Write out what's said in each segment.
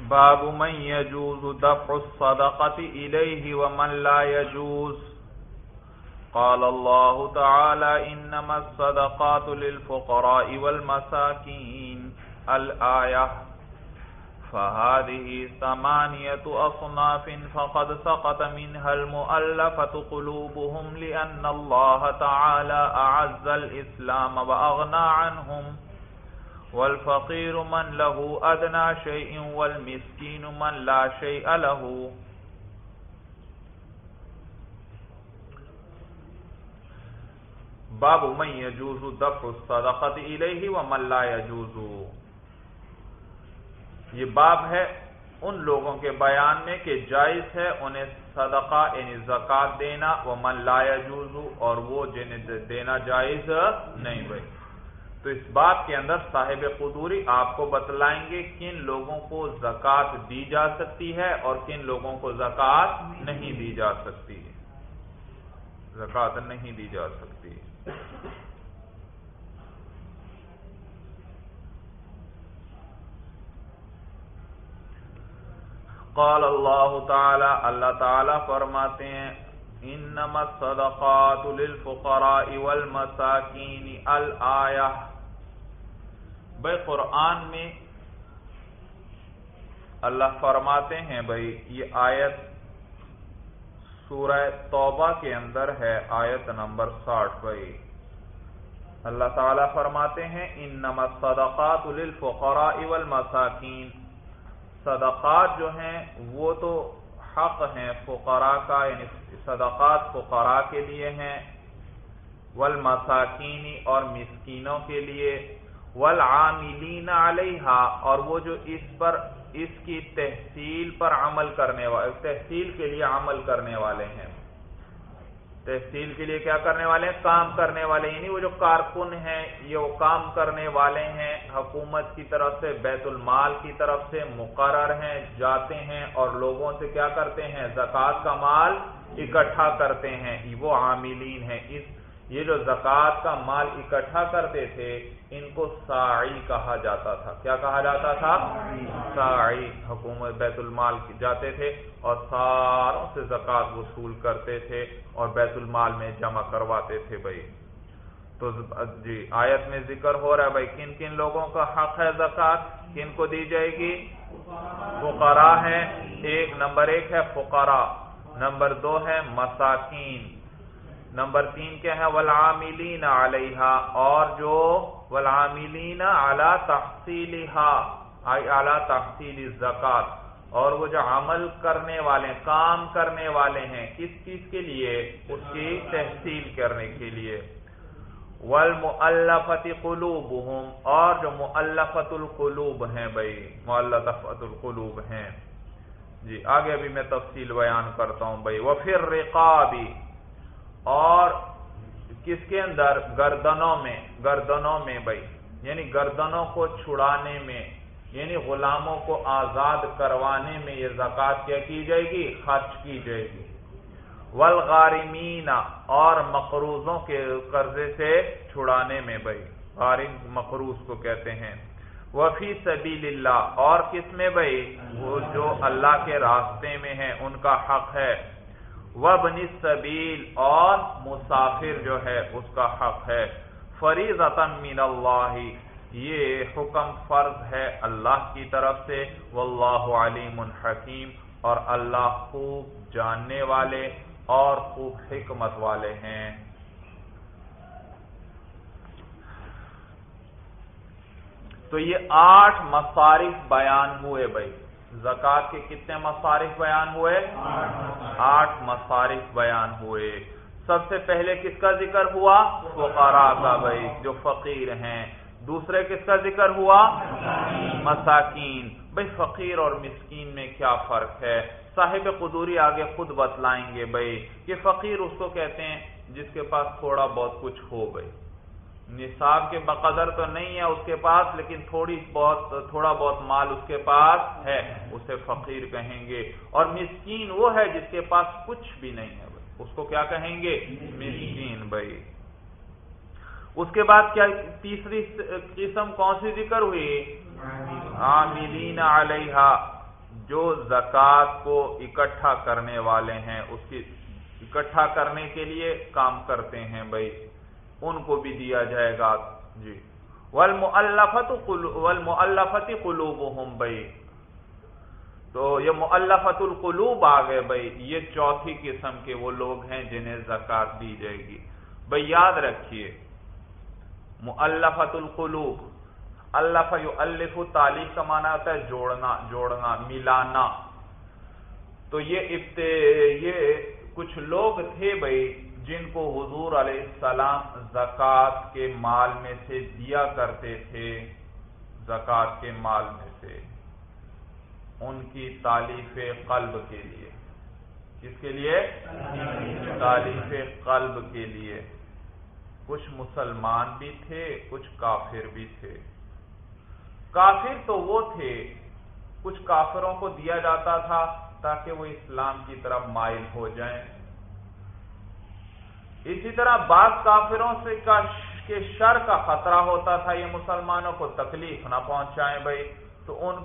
باب من يجوز دفع الصدقة إليه ومن لا يجوز. قال الله تعالى إنما الصدقات للفقراء والمساكين الآية. فهذه 8 أصناف فقد سقط منها المؤلفة قلوبهم لأن الله تعالى أعز الإسلام وأغنى عنهم، والفقير من له أدنى شيء والمسكين من لا شيء له. باب من يجوز دفع الصدقة إليه ومن لا يجوز. یہ باب ہے ان لوگوں کے بیان میں کہ جائز ہے انہیں صدقہ یعنی زکوٰۃ دینا، ومن لا يجوز، اور وہ جنہیں دینا جائز نہیں. بھائی تو اس باب کے اندر صاحب قدوری آپ کو بتلائیں گے کن لوگوں کو زکوٰۃ دی جا سکتی ہے اور کن لوگوں کو زکوٰۃ نہیں دی جا سکتی. زکوٰۃ نہیں دی جا سکتی. قال اللہ تعالی، اللہ تعالی فرماتے ہیں انما الصدقات للفقراء والمساکین الآیہ. بھائی قرآن میں اللہ فرماتے ہیں، بھائی یہ آیت سورہ توبہ کے اندر ہے، آیت نمبر 60. بھائی اللہ تعالی فرماتے ہیں انما الصدقات للفقراء والمساکین. صدقات جو ہیں وہ تو حق ہیں فقراء کا، یعنی صدقات فقراء کے لیے ہیں، والمساکین اور مسکینوں کے لیے، والعاملین علیہا اور وہ جو اس کی تحصیل پر عمل کرنے والے، تحصیل کے لیے عمل کرنے والے ہیں. تحصیل کے لیے کیا کرنے والے ہیں؟ کام کرنے والے، یعنی وہ جو کارکن ہیں یہ وہ کام کرنے والے ہیں، حکومت کی طرف سے بیت المال کی طرف سے مقرر ہیں، جاتے ہیں اور لوگوں سے کیا کرتے ہیں؟ زکوٰۃ کا مال اکٹھا کرتے ہیں. وہ عاملین ہیں. یہ جو زکوٰۃ کا مال اکٹھا کرتے تھے ان کو ساعی کہا جاتا تھا. کیا کہا جاتا تھا؟ ساعی. حکومت بیت المال جاتے تھے اور ساروں سے زکوٰۃ وصول کرتے تھے اور بیت المال میں جمع کرواتے تھے. بھائی تو جی آیت میں ذکر ہو رہا ہے بھائی کن کن لوگوں کا حق ہے زکوٰۃ، کن کو دی جائے گی؟ فقراء ہیں. نمبر 1 ہے فقراء، نمبر 2 ہے مساکین، نمبر 3 کیا ہے؟ والعاملین علیہا، اور جو والعاملین علی تحصیلہا علی تحصیل الزکوٰۃ، اور وہ جو عمل کرنے والے، کام کرنے والے ہیں کس چیز کے لیے؟ اس کی تحصیل کرنے کے لیے. والمؤلفۃ قلوبہم، اور جو مؤلفۃ القلوب ہیں، بھائی مؤلفۃ القلوب ہیں. جی آگے ابھی میں تفصیل بیان کرتا ہوں. بھائی وفی الرقاب، اور کس کے اندر؟ گردنوں میں بھائی، یعنی گردنوں کو چھڑانے میں، یعنی غلاموں کو آزاد کروانے میں یہ زکوٰۃ کیا کی جائے گی؟ خرچ کی جائے گی. والغارمین، اور مقروضوں کے قرضے سے چھڑانے میں، بھائی غارم مقروض کو کہتے ہیں. وفی سبیل اللہ، اور کس میں بھائی؟ وہ جو اللہ کے راستے میں ہیں ان کا حق ہے. وابن السبیل، اور مسافر جو ہے اس کا حق ہے. فریضۃ من اللہ، یہ حکم فرض ہے اللہ کی طرف سے. واللہ علیم حکیم، اور اللہ خوب جاننے والے اور خوب حکمت والے ہیں. تو یہ 8 مصارف بیان ہوئے. بھائی زکوٰۃ کے کتنے مصارف بیان ہوئے؟ 8 مصارف بیان ہوئے. سب سے پہلے کس کا ذکر ہوا؟ فقراء کا، بھائی جو فقیر ہیں. دوسرے کس کا ذکر ہوا؟ مساکین. بھائی فقیر اور مسکین میں کیا فرق ہے؟ صاحب قدوری آگے خود بتلائیں گے. بھائی کہ فقیر اس کو کہتے ہیں جس کے پاس تھوڑا بہت کچھ ہو، بھائی نصاب کے بقدر تو نہیں ہے اس کے پاس لیکن تھوڑا بہت مال اس کے پاس ہے، اسے فقیر کہیں گے. اور مسکین وہ ہے جس کے پاس کچھ بھی نہیں ہے، اس کو کیا کہیں گے؟ مسکین. بھائی اس کے بعد کیا تیسری قسم کون سی ذکر ہوئی؟ عاملین علیہا. جو زکوٰۃ کو اکٹھا کرنے والے ہیں، اس کی اکٹھا کرنے کے لیے کام کرتے ہیں بھائی، ان کو بھی دیا جائے گا جی۔ والمؤلفۃ قلوبہم بھائی، تو یہ مؤلفۃ القلوب آ گئے بھائی، یہ چوتھی قسم کے وہ لوگ ہیں جنہیں زکوٰۃ دی جائے گی بھائی۔ یاد رکھیے مؤلفۃ القلوب، الف یؤلف، تالیف کا معنی ہوتا ہے جوڑنا ملانا، تو یہ کچھ لوگ تھے بھائی جن کو حضور علیہ السلام زکوٰۃ کے مال میں سے دیا کرتے تھے، زکوٰۃ کے مال میں سے، ان کی تالیف قلب کے لیے۔ کس کے لیے؟ تالیف قلب کے لیے۔ کچھ مسلمان بھی تھے، کچھ کافر بھی تھے۔ کافر تو وہ تھے، کچھ کافروں کو دیا جاتا تھا تاکہ وہ اسلام کی طرف مائل ہو جائیں۔ اسی طرح بعض کافروں سے کہ شر کا خطرہ ہوتا تھا، یہ مسلمانوں کو تکلیف نہ پہنچائیں بھائی، تو ان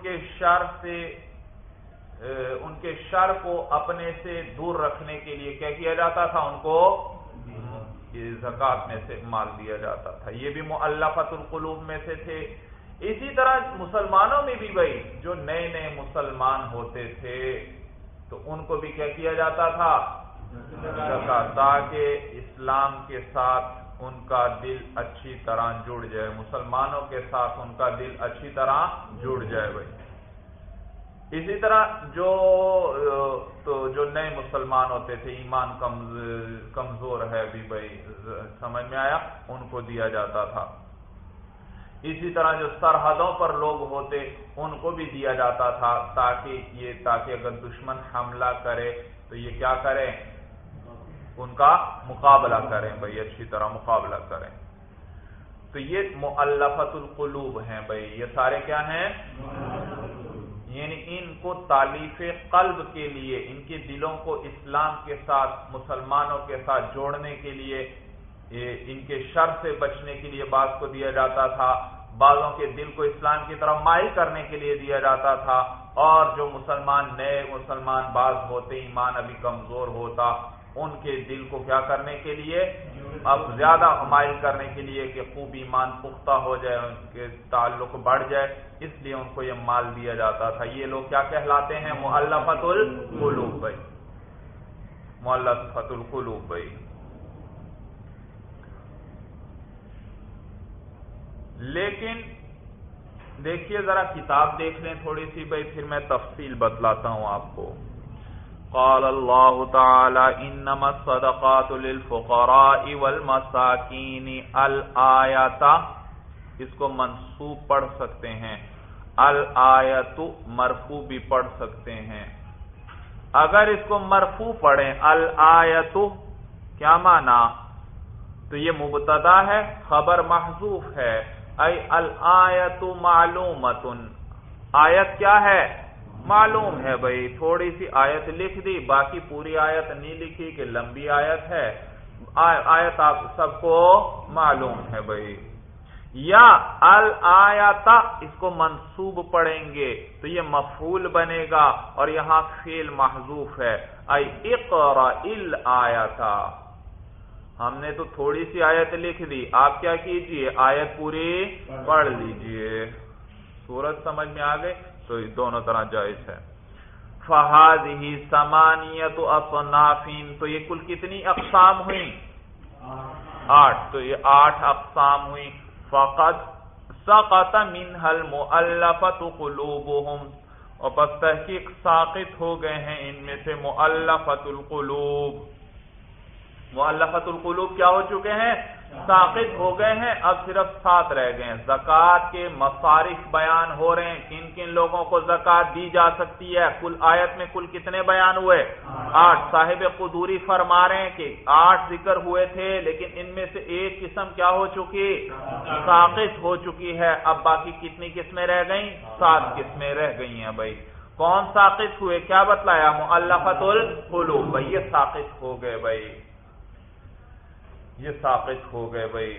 کے شر کو اپنے سے دور رکھنے کے لیے کیا کیا جاتا تھا؟ ان کو زکوٰۃ میں سے مال دیا جاتا تھا۔ یہ بھی مؤلفۃ القلوب میں سے تھے۔ اسی طرح مسلمانوں میں بھی بھائی جو نئے نئے مسلمان ہوتے تھے تو ان کو بھی کیا کیا جاتا تھا؟ زکوٰۃ، تاکہ اسلام کے ساتھ ان کا دل اچھی طرح جڑ جائے، مسلمانوں کے ساتھ ان کا دل اچھی طرح جڑ جائے بھائی۔ اسی طرح جو نئے مسلمان ہوتے تھے، ایمان کمزور ہے ابھی بھائی، سمجھ میں آیا، ان کو دیا جاتا تھا۔ اسی طرح جو سرحدوں پر لوگ ہوتے ان کو بھی دیا جاتا تھا، تاکہ اگر دشمن حملہ کرے تو یہ کیا کریں؟ ان کا مقابلہ کریں بھائی، اچھی طرح مقابلہ کریں۔ تو یہ مؤلفۃ القلوب ہیں بھائی، یہ سارے کیا ہیں؟ یعنی ان کو تالیف قلب کے لیے، ان کے دلوں کو اسلام کے ساتھ، مسلمانوں کے ساتھ جوڑنے کے لیے، ان کے شر سے بچنے کے لیے بعض کو دیا جاتا تھا، بعضوں کے دل کو اسلام کی طرف مائل کرنے کے لیے دیا جاتا تھا، اور جو نئے مسلمان بعض ہوتے، ایمان ابھی کمزور ہوتا، ان کے دل کو کیا کرنے کے لیے؟ اب زیادہ مائل کرنے کے لیے کہ خوب ایمان پختہ ہو جائے، ان کے تعلق بڑھ جائے، اس لیے ان کو یہ مال دیا جاتا تھا۔ یہ لوگ کیا کہلاتے ہیں؟ مؤلفۃ القلوب بھائی، مؤلفۃ القلوب بھائی۔ لیکن دیکھیے ذرا کتاب دیکھ لیں تھوڑی سی بھائی، پھر میں تفصیل بتلاتا ہوں آپ کو۔ قال اللہ تعالی انما الصدقات للفقراء والمساکین الآیۃ، اس کو منصوب پڑھ سکتے ہیں، الآیۃ مرفوع بھی پڑھ سکتے ہیں۔ اگر اس کو مرفوع پڑھیں الآیۃ، کیا معنی؟ تو یہ مبتدا ہے، خبر محذوف ہے، ای الآیۃ معلومۃ، آیت کیا ہے؟ معلوم ہے بھائی، تھوڑی سی آیت لکھ دی، باقی پوری آیت نہیں لکھی کہ لمبی آیت ہے، آیت آپ سب کو معلوم ہے بھائی۔ یا الآیۃ اس کو منصوب پڑھیں گے تو یہ مفعول بنے گا، اور یہاں فعل محذوف ہے، ای اقرأ الآیۃ، ہم نے تو تھوڑی سی آیت لکھ دی، آپ کیا کیجئے؟ آیت پوری پڑھ لیجئے۔ سورت سمجھ میں آ گئے؟ تو دونوں طرح جائز ہے۔ فَهَذِهِ ثَمَانِيَةُ أَصْنَافٍ، تو یہ کل کتنی اقسام ہوئی؟ 8، تو یہ 8 اقسام ہوئی۔ فَقَدْ سَقَطَ مِنْهَا الْمُؤَلَّفَةُ قُلُوبُهُمْ، اور پس تحقیق ساقط ہو گئے ہیں ان میں سے مؤلفۃ القلوب۔ مؤلفۃ القلوب کیا ہو چکے ہیں؟ ساقط ہو گئے ہیں، اب صرف 7 رہ گئے ہیں۔ زکوٰۃ کے مصارف بیان ہو رہے ہیں، کن کن لوگوں کو زکوٰۃ دی جا سکتی ہے۔ کل آیت میں کل کتنے بیان ہوئے؟ 8۔ صاحب قدوری فرما رہے ہیں کہ 8 ذکر ہوئے تھے، لیکن ان میں سے ایک قسم کیا ہو چکی؟ ساقط ہو چکی ہے۔ اب باقی کتنی قسمیں رہ گئیں؟ 7 قسمیں رہ گئی ہیں بھائی۔ کون ساقط ہوئے؟ کیا بتلایا؟ مؤلفۃ القلوب بھائی، یہ ساقط ہو گئے بھائی، یہ ساقط ہو گئے بھائی۔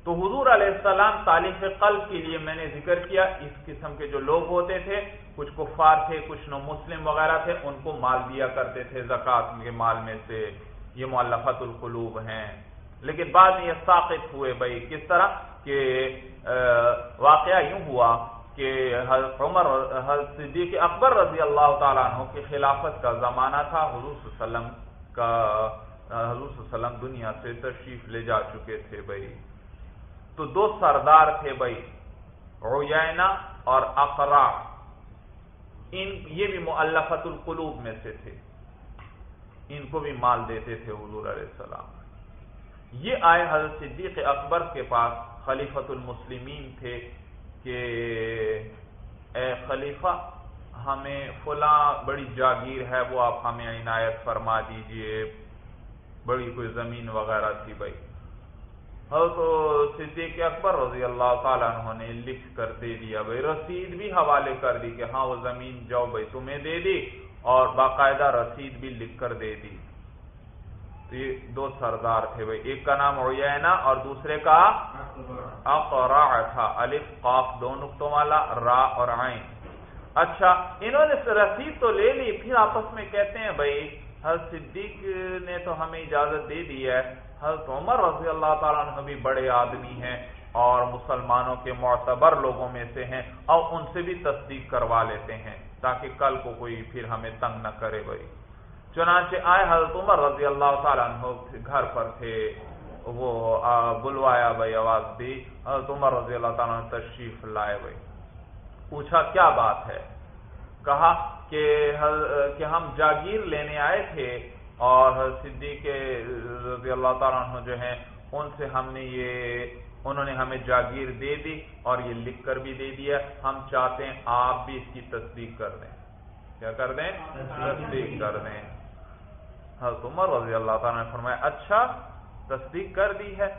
تو حضور علیہ السلام تالیف قلب کے لیے میں نے ذکر کیا اس قسم کے جو لوگ ہوتے تھے، کچھ کفار تھے، کچھ نو مسلم وغیرہ تھے، ان کو مال دیا کرتے تھے زکوٰۃ کے مال میں سے، یہ مؤلفۃ القلوب ہیں۔ لیکن بعد میں یہ ساقط ہوئے بھائی، کس طرح کہ واقعہ یوں ہوا کہ حضرت عمر، حضرت صدیق اکبر رضی اللہ تعالیٰ عنہ کی خلافت کا زمانہ تھا، حضور صلی اللہ علیہ وسلم دنیا سے تشریف لے جا چکے تھے بھائی۔ تو دو سردار تھے بھائی، عیینہ اور اقرع، یہ بھی مؤلفۃ القلوب میں سے تھے، ان کو بھی مال دیتے تھے حضور علیہ السلام۔ یہ آئے حضرت صدیق اکبر کے پاس، خلیفۃ المسلمین تھے، کہ اے خلیفہ ہمیں فلاں بڑی جاگیر ہے، وہ آپ ہمیں عنایت فرما دیجئے، بڑی کوئی زمین وغیرہ تھی بھائی۔ حضرت صدیق اکبر رضی اللہ تعالیٰ عنہ نے لکھ کر دے دیا بھائی، رسید بھی حوالے کر دی کہ ہاں وہ زمین جاؤ بھائی تمہیں دے دی، اور باقاعدہ رسید بھی لکھ کر دے دی۔ تو یہ دو سردار تھے بھائی، ایک کا نام عیینہ اور دوسرے کا اقرع تھا، الف قاف دو نقطوں والا، را اور عین۔ اچھا، انہوں نے رسید تو لے لی، پھر آپس میں کہتے ہیں بھائی حضرت صدیق نے تو ہمیں اجازت دے دی ہے، حضرت عمر رضی اللہ تعالیٰ عنہ بھی بڑے آدمی ہیں اور مسلمانوں کے معتبر لوگوں میں سے ہیں، اور ان سے بھی تصدیق کروا لیتے ہیں تاکہ کل کو کوئی پھر ہمیں تنگ نہ کرے بھائی۔ چنانچہ آئے، حضرت عمر رضی اللہ تعالیٰ عنہ گھر پر تھے، وہ بلوایا بھائی، آواز دی، حضرت عمر رضی اللہ تعالیٰ عنہ تشریف لائے بھائی۔ پوچھا کیا بات ہے؟ کہا کہ ہم جاگیر لینے آئے تھے، اور صدیق رضی اللہ تعالیٰ عنہ جو ہیں ان سے انہوں نے ہمیں جاگیر دے دی اور یہ لکھ کر بھی دے دیا، ہم چاہتے ہیں آپ بھی اس کی تصدیق کر دیں۔ کیا کر دیں؟ تصدیق کر دیں۔ حضرت عمر رضی اللہ تعالیٰ نے فرمایا اچھا تصدیق کر دی ہے،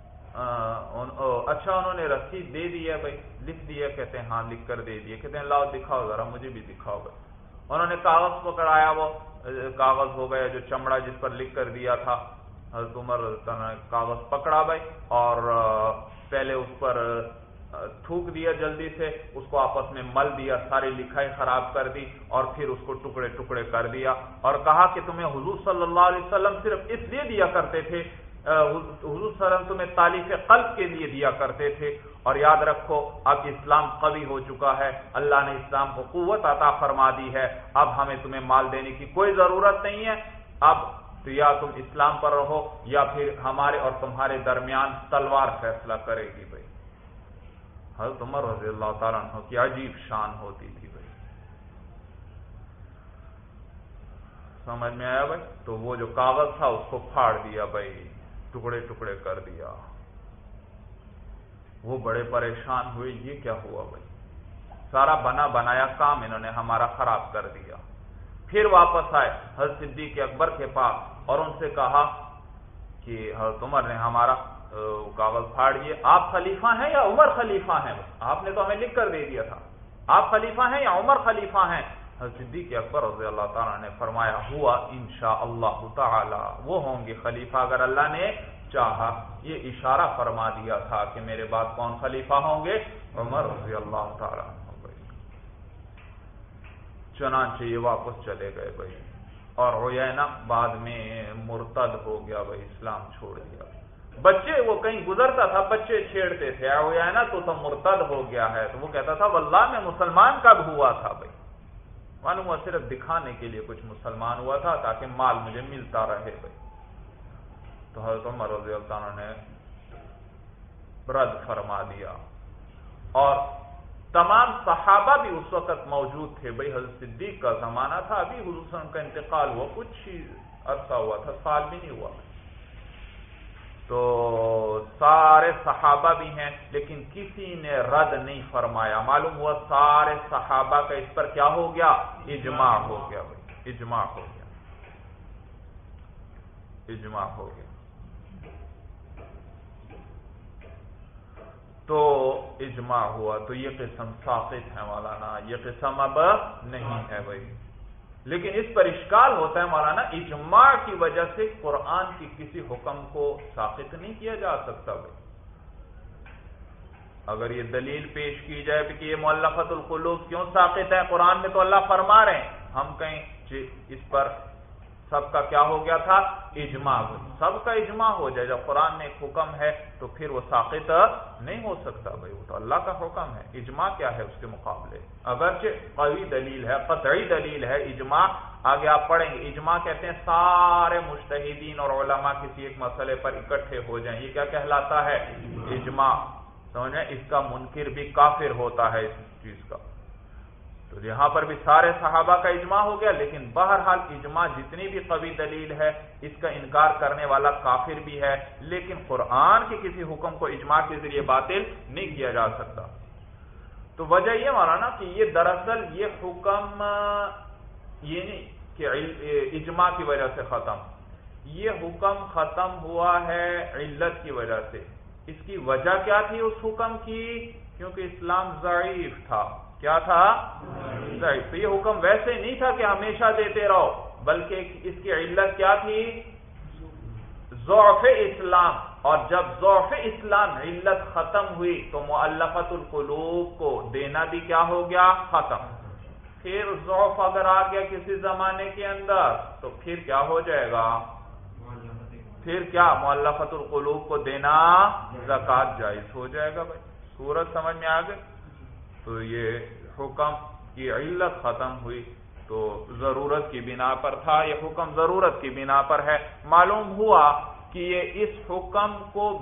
اچھا انہوں نے رسید دے دی ہے بھائی، لکھ دیا؟ کہتے ہیں ہاں لکھ کر دے دیے۔ کہتے ہیں لاؤ دکھاؤ ذرا، مجھے بھی دکھاؤ بھائی۔ انہوں نے کاغذ پکڑایا، وہ کاغذ ہو گیا جو چمڑا جس پر لکھ کر دیا تھا، حضرت عمر نے کاغذ پکڑا بھائی اور پہلے اس پر تھوک دیا، جلدی سے اس کو آپس میں مل دیا، ساری لکھائی خراب کر دی، اور پھر اس کو ٹکڑے ٹکڑے کر دیا، اور کہا کہ تمہیں حضور صلی اللہ علیہ وسلم صرف اس لیے دیا کرتے تھے، حضور صلی اللہ علیہ وسلم تمہیں تالیف قلب کے لیے دیا کرتے تھے، اور یاد رکھو اب اسلام قوی ہو چکا ہے، اللہ نے اسلام کو قوت عطا فرما دی ہے، اب ہمیں تمہیں مال دینے کی کوئی ضرورت نہیں ہے، اب تو یا تم اسلام پر رہو یا پھر ہمارے اور تمہارے درمیان تلوار فیصلہ کرے گی بھائی۔ حضرت عمر رضی اللہ تعالیٰ عنہ کی عجیب شان ہوتی تھی بھائی، سمجھ میں آیا بھائی؟ تو وہ جو کاغذ تھا اس کو پھاڑ دیا بھائی، ٹکڑے ٹکڑے کر دیا۔ وہ بڑے پریشان ہوئے، یہ کیا ہوا بھائی، سارا بنا بنایا کام انہوں نے ہمارا خراب کر دیا۔ پھر واپس آئے حضرت صدیق اکبر کے پاس اور ان سے کہا کہ حضرت عمر نے ہمارا کاغذ پھاڑ دیے، آپ خلیفہ ہیں یا عمر خلیفہ ہیں؟ آپ نے تو ہمیں لکھ کر دے دیا تھا، آپ خلیفہ ہیں یا عمر خلیفہ ہیں؟ حضرت صدیق اکبر رضی اللہ تعالیٰ نے فرمایا ہوا انشاءاللہ تعالی، وہ ہوں گے خلیفہ اگر اللہ نے چاہا۔ یہ اشارہ فرما دیا تھا کہ میرے بعد کون خلیفہ ہوں گے؟ عمر رضی اللہ تعالیٰ عنہ بھائی۔ چنانچہ یہ واپس چلے گئے بھائی، اور عیینہ بعد میں مرتد ہو گیا بھائی، اسلام چھوڑ دیا۔ بچے وہ کہیں گزرتا تھا، بچے چھیڑتے تھے عیینہ تو مرتد ہو گیا ہے، تو وہ کہتا تھا واللہ میں مسلمان کب ہوا تھا بھائی، معلوم ہوا صرف دکھانے کے لیے کچھ مسلمان ہوا تھا تاکہ مال مجھے ملتا رہے بھائی۔ تو حضرت عمر رضی اللہ عنہ نے رد فرما دیا، اور تمام صحابہ بھی اس وقت موجود تھے بھائی، حضرت صدیق کا زمانہ تھا، ابھی حضور صلی اللہ علیہ وسلم کا انتقال ہوا، کچھ ہی عرصہ ہوا تھا، سال بھی نہیں ہوا، تو سارے صحابہ بھی ہیں لیکن کسی نے رد نہیں فرمایا۔ معلوم ہوا سارے صحابہ کا اس پر کیا ہو گیا؟ اجماع ہو گیا بھائی، اجماع ہو گیا، اجماع ہو گیا۔ تو اجماع ہوا تو یہ قسم ساقط ہے مولانا، یہ قسم اب نہیں ہے بھائی۔ لیکن اس پر اشکال ہوتا ہے مولانا، اجماع کی وجہ سے قرآن کی کسی حکم کو ساقط نہیں کیا جا سکتا بھائی، اگر یہ دلیل پیش کی جائے کہ یہ مؤلفۃ القلوب کیوں ساقط ہے، قرآن میں تو اللہ فرما رہے ہیں، ہم کہیں اس پر سب کا کیا ہو گیا تھا، اجماع، سب کا اجماع ہو جائے، جب قرآن میں ایک حکم ہے تو پھر وہ ساقط نہیں ہو سکتا بھائی، وہ تو اللہ کا حکم ہے، اجماع کیا ہے اس کے مقابلے، اگرچہ قوی دلیل ہے، قطعی دلیل ہے اجماع، آگے آپ پڑھیں گے، اجماع کہتے ہیں سارے مجتہدین اور علماء کسی ایک مسئلے پر اکٹھے ہو جائیں، یہ کیا کہلاتا ہے، اجماع، سمجھیں، اس کا منکر بھی کافر ہوتا ہے اس چیز کا، تو یہاں پر بھی سارے صحابہ کا اجماع ہو گیا، لیکن بہرحال اجماع جتنی بھی قوی دلیل ہے اس کا انکار کرنے والا کافر بھی ہے، لیکن قرآن کے کسی حکم کو اجماع کے ذریعے باطل نہیں کیا جا سکتا۔ تو وجہ یہ مولانا کہ یہ دراصل یہ حکم یہ نہیں کہ اجماع کی وجہ سے ختم، یہ حکم ختم ہوا ہے علت کی وجہ سے۔ اس کی وجہ کیا تھی اس حکم کی؟ کیونکہ اسلام ضعیف تھا۔ کیا تھا؟ ضعیف۔ تو یہ حکم ویسے نہیں تھا کہ ہمیشہ دیتے رہو، بلکہ اس کی علت کیا تھی؟ ضعف اسلام، اور جب ضعف اسلام علت ختم ہوئی تو مؤلفۃ القلوب کو دینا بھی کیا ہو گیا؟ ختم۔ پھر ضعف اگر آ گیا کسی زمانے کے اندر تو پھر کیا ہو جائے گا؟ پھر کیا مؤلفۃ القلوب کو دینا زکوٰۃ جائز ہو جائے گا۔ بھائی صورت سمجھ میں آ گئی؟ تو یہ حکم کی علت ختم ہوئی تو ضرورت کی بنا پر تھا، یہ حکم ضرورت کی بنا پر ہے۔ معلوم ہوا کہ یہ حکم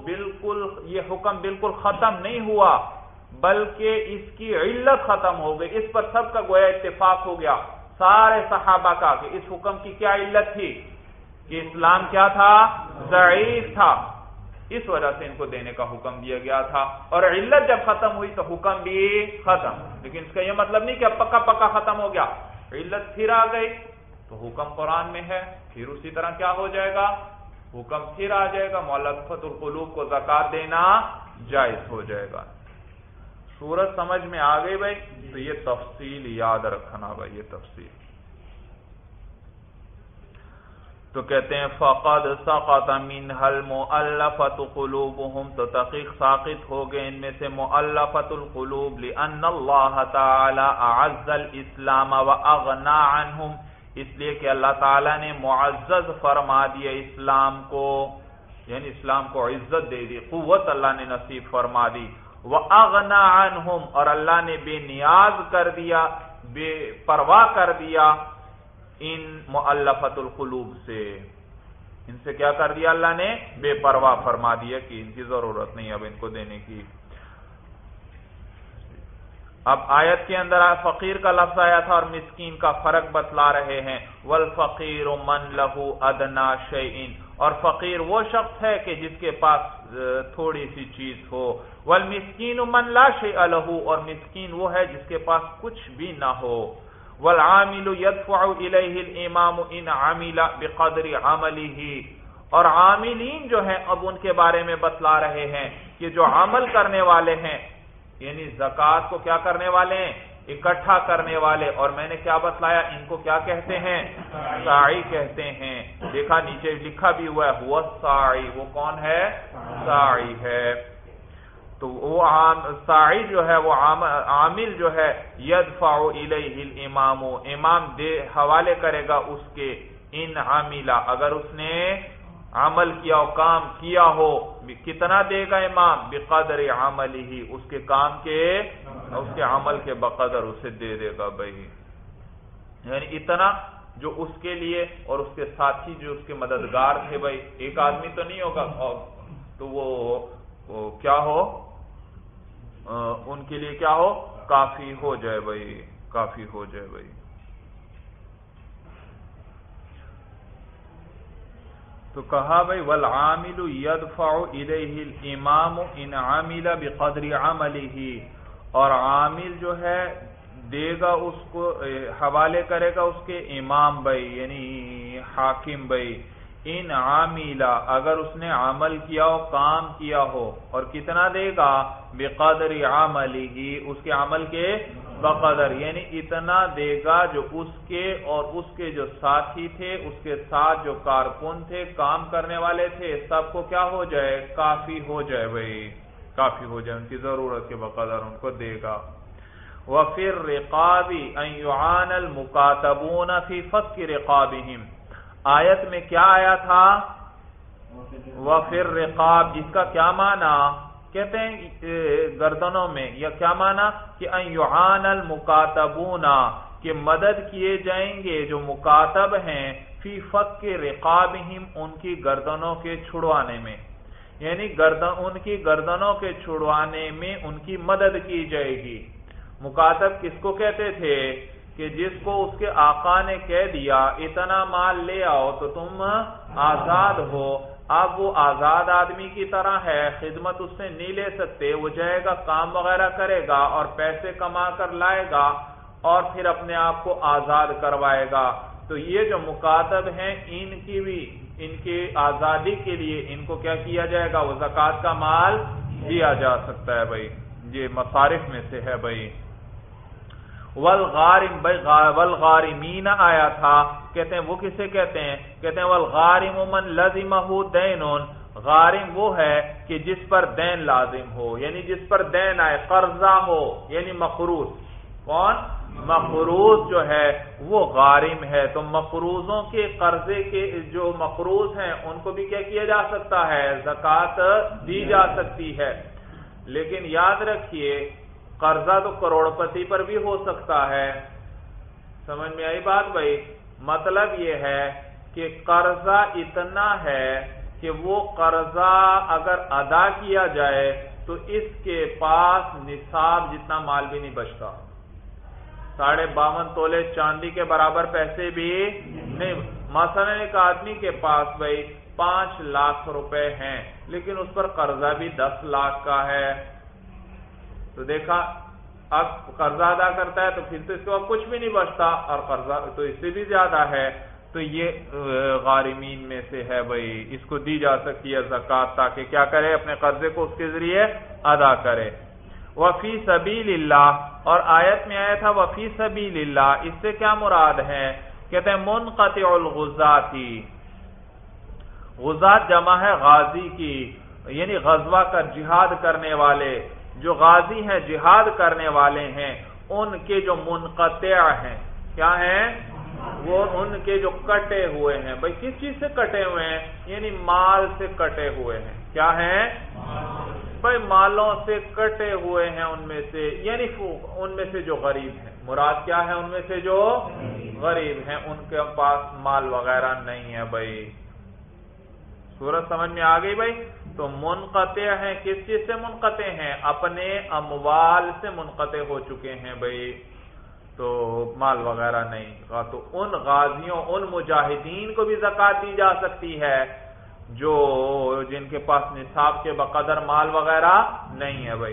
بالکل ختم نہیں ہوا، بلکہ اس کی علت ختم ہو گئی۔ اس پر سب کا گویا اتفاق ہو گیا، سارے صحابہ کا، کہ اس حکم کی کیا علت تھی؟ کہ اسلام کیا تھا؟ ضعیف تھا، اس وجہ سے ان کو دینے کا حکم دیا گیا تھا، اور علت جب ختم ہوئی تو حکم بھی ختم۔ لیکن اس کا یہ مطلب نہیں کہ اب پکا پکا ختم ہو گیا، علت پھر آ گئی تو حکم قرآن میں ہے، پھر اسی طرح کیا ہو جائے گا؟ حکم پھر آ جائے گا، مؤلفۃ القلوب کو زکوٰۃ دینا جائز ہو جائے گا۔ صورت سمجھ میں آ گئی بھائی؟ تو یہ تفصیل یاد رکھنا بھائی، یہ تفصیل۔ تو کہتے ہیں فقد سقط منها المؤلفۃ قلوبهم، تو تحقیق ساقط ہو گئے ان میں سے مؤلفۃ القلوب، لأن اللہ تعالی اعز الاسلام واغنى عنهم، اس لیے کہ اللہ تعالیٰ نے معزز فرما دیا اسلام کو، یعنی اسلام کو عزت دے دی، قوت اللہ نے نصیب فرما دی، واغنى عنهم، اور اللہ نے بے نیاز کر دیا، بے پرواہ کر دیا ان مؤلفۃ القلوب سے، ان سے کیا کر دیا اللہ نے؟ بے پرواہ فرما دیا کہ ان کی ضرورت نہیں اب ان کو دینے کی۔ اب آیت کے اندر فقیر کا لفظ آیا تھا اور مسکین کا فرق بتلا رہے ہیں۔ والفقیر من له ادنی شیء، اور فقیر وہ شخص ہے کہ جس کے پاس تھوڑی سی چیز ہو۔ والمسکین من لا شیء له، اور مسکین وہ ہے جس کے پاس کچھ بھی نہ ہو۔ والعامل يدفع الیہ الامام ان عمل بقدر عملہ، اور عاملین جو ہیں اب ان کے بارے میں بتلا رہے ہیں کہ جو عمل کرنے والے ہیں، یعنی زکوٰۃ کو کیا کرنے والے ہیں؟ اکٹھا کرنے والے، اور میں نے کیا بتلایا ان کو کیا کہتے ہیں؟ ساعی کہتے ہیں۔ دیکھا نیچے لکھا بھی ہوا ہے ہوا ساعی، وہ کون ہے؟ ساعی ہے۔ تو وہ ساعی جو ہے، وہ عامل جو ہے، یدفع الیہ الامام، امام دے حوالے کرے گا اس کے، ان عاملہ، اگر اس نے عمل کیا ہو، کام کیا ہو، کتنا دے گا امام؟ بقدر عملہ، اس کے کام کے، اس کے عمل کے بقدر اسے دے دے گا بھائی، یعنی اتنا جو اس کے لیے اور اس کے ساتھی جو اس کے مددگار تھے بھائی، ایک آدمی تو نہیں ہوگا، تو وہ کیا ہو، ان کے لیے کیا ہو؟ کافی ہو جائے بھائی، کافی ہو جائے بھائی۔ تو کہا بھائی والعامل يدفع الیہ الامام ان عمل بقدر عملہ، اور عامل جو ہے دے گا اس کو، حوالے کرے گا اس کے امام بھائی، یعنی حاکم بھائی، ان عاملہ، اگر اس نے عمل کیا ہو، کام کیا ہو، اور کتنا دے گا؟ بقدر عملہ، اس کے عمل کے بقدر، یعنی اتنا دے گا جو اس کے اور اس کے جو ساتھی تھے، اس کے ساتھ جو کارکن تھے، کام کرنے والے تھے، سب کو کیا ہو جائے؟ کافی ہو جائے بھائی۔ کافی ہو جائے، ان کی ضرورت کے بقدر ان کو دے گا۔ وَفِي الرِّقَابِ أَن يُعَانَ الْمُكَاتَبُونَ فِي فَكِّ رِقَابِهِمْ، آیت میں کیا آیا تھا؟ وَفِي الرِّقَابِ، جس کا کیا معنی؟ کہتے ہیں گردنوں میں، یا کیا معنی کہ أَن يُعَانَ الْمُكَاتَبُونَ، کہ مدد کیے جائیں گے جو مکاتب ہیں، فی فک رقابہم، ان کی گردنوں کے چھڑوانے میں، یعنی ان کی گردنوں کے چھڑوانے میں ان کی مدد کی جائے گی۔ مکاتب کس کو کہتے تھے؟ کہ جس کو اس کے آقا نے کہہ دیا اتنا مال لے آؤ تو تم آزاد ہو، اب وہ آزاد آدمی کی طرح ہے، خدمت اس سے نہیں لے سکتے، وہ جائے گا کام وغیرہ کرے گا اور پیسے کما کر لائے گا اور پھر اپنے آپ کو آزاد کروائے گا۔ تو یہ جو مکاتب ہیں ان کی بھی، ان کی آزادی کے لیے ان کو کیا کیا جائے گا؟ وہ زکوٰۃ کا مال دیا جا سکتا ہے بھائی، یہ مصارف میں سے ہے بھائی۔ والغارم، بھائی والغارمین آیا تھا، کہتے ہیں وہ کسے کہتے ہیں؟ کہتے ہیں والغارم من لزمہ دین، غارم وہ ہے کہ جس پر دین لازم ہو، یعنی جس پر دین آئے، قرضہ ہو، یعنی مقروض۔ کون؟ مقروض جو ہے وہ غارم ہے۔ تو مقروضوں کے قرضے کے جو مقروض ہیں ان کو بھی کیا کیا جا سکتا ہے؟ زکوٰۃ دی جا سکتی ہے۔ لیکن یاد رکھیے قرضہ تو کروڑ پتی پر بھی ہو سکتا ہے۔ سمجھ میں آئی بات بھائی؟ مطلب یہ ہے کہ قرضہ اتنا ہے کہ وہ قرضہ اگر ادا کیا جائے تو اس کے پاس نصاب جتنا مال بھی نہیں بچتا، 52.5 تولے چاندی کے برابر پیسے بھی نہیں۔ مثلا ایک آدمی کے پاس بھائی 5 لاکھ روپے ہیں لیکن اس پر قرضہ بھی 10 لاکھ کا ہے، تو دیکھا اب قرضہ ادا کرتا ہے تو پھر تو اس کے بعد کچھ بھی نہیں بچتا، اور قرضہ تو اس سے بھی زیادہ ہے، تو یہ غارمین میں سے ہے بھائی، اس کو دی جا سکتی ہے زکوٰۃ تاکہ کیا کرے؟ اپنے قرضے کو اس کے ذریعے ادا کرے۔ وفی سبیل اللہ، اور آیت میں آیا تھا وفی سبیل اللہ، اس سے کیا مراد ہے؟ کہتے ہیں منقطع الغزاتی، غزات جمع ہے غازی کی، یعنی غزوہ کا جہاد کرنے والے، جو غازی ہیں جہاد کرنے والے ہیں ان کے جو منقطع ہیں، کیا ہیں؟ وہ ان کے جو کٹے ہوئے ہیں۔ بھائی کس چیز سے کٹے ہوئے ہیں؟ یعنی مال سے کٹے ہوئے ہیں۔ کیا ہیں؟ بھائی مالوں سے کٹے ہوئے ہیں، ان میں سے، یعنی ان میں سے جو غریب ہیں۔ مراد کیا ہے؟ ان میں سے جو غریب ہیں ان کے پاس مال وغیرہ نہیں ہے بھائی۔ سورج سمجھ میں آ گئی بھائی؟ تو منقطع ہیں، کس چیز سے منقطع ہیں؟ اپنے اموال سے منقطع ہو چکے ہیں بھائی، تو مال وغیرہ نہیں۔ تو ان غازیوں، ان مجاہدین کو بھی زکوٰۃ دی جا سکتی ہے جو جن کے پاس نصاب کے بقدر مال وغیرہ نہیں ہے بھائی۔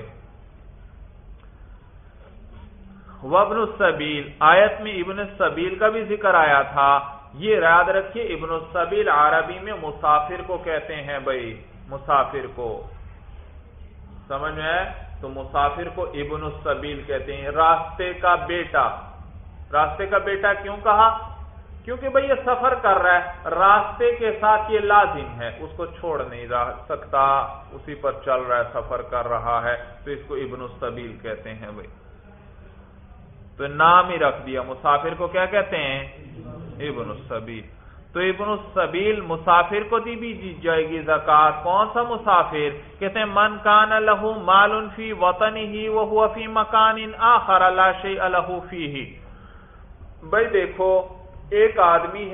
وابن السبیل، آیت میں ابن السبیل کا بھی ذکر آیا تھا، یہ یاد رکھیے ابن السبیل عربی میں مسافر کو کہتے ہیں بھائی، مسافر کو، سمجھ میں ہے؟ تو مسافر کو ابن السبیل کہتے ہیں، راستے کا بیٹا۔ راستے کا بیٹا کیوں کہا؟ کیونکہ بھئی یہ سفر کر رہا ہے، راستے کے ساتھ یہ لازم ہے، اس کو چھوڑ نہیں سکتا، اسی پر چل رہا ہے، سفر کر رہا ہے، تو اس کو ابن السبیل کہتے ہیں بھئی۔ تو نام ہی رکھ دیا، مسافر کو کیا کہتے ہیں؟ ابن السبیل۔ تو ابن السبیل مسافر کو دی جائے گی زکوٰۃ۔ کون سا مسافر؟ کہتے ہیں من کان لہ مال فی وطنہ وہو فی مکان آخر لا شیء لہ فیہ۔ بھئی دیکھو ایک آدمی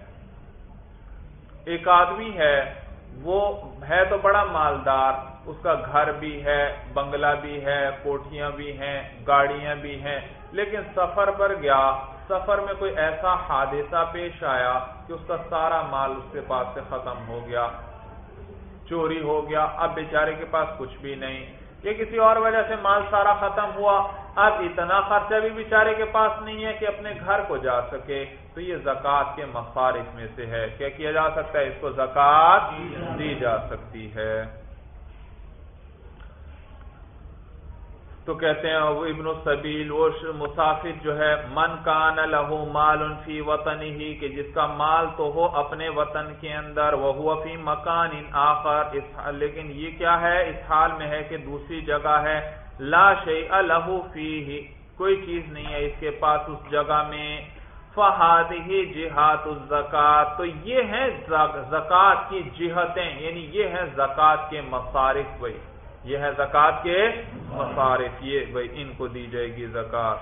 ہے، وہ ہے تو بڑا مالدار، اس کا گھر بھی ہے، بنگلہ بھی ہے، کوٹھیاں بھی ہیں، گاڑیاں بھی ہیں، لیکن سفر پر گیا، سفر میں کوئی ایسا حادثہ پیش آیا کہ اس کا سارا مال اس کے پاس سے ختم ہو گیا، چوری ہو گیا، اب بیچارے کے پاس کچھ بھی نہیں، یا کسی اور وجہ سے مال سارا ختم ہوا، اب اتنا خرچہ بھی بیچارے کے پاس نہیں ہے کہ اپنے گھر کو جا سکے، تو یہ زکوٰۃ کے مصارف میں سے ہے۔ کیا کیا جا سکتا ہے؟ اس کو زکوٰۃ دی جا سکتی ہے۔ تو کہتے ہیں وہ ابن السبیل، وہ مسافر جو ہے، من کان لہ مال فی وطنہ، کہ جس کا مال تو ہو اپنے وطن کے اندر، وہو فی مکان آخر، لیکن یہ کیا ہے، اس حال میں ہے کہ دوسری جگہ ہے، لا شیء لہ فیہ، کوئی چیز نہیں ہے اس کے پاس اس جگہ میں، فہذہ جہات الزکات، تو یہ ہیں زکات کی جہتیں، یعنی یہ ہیں زکات کے مصارف، بھائی یہ ہے زکات کے مصارف، یہ بھائی ان کو دی جائے گی زکات۔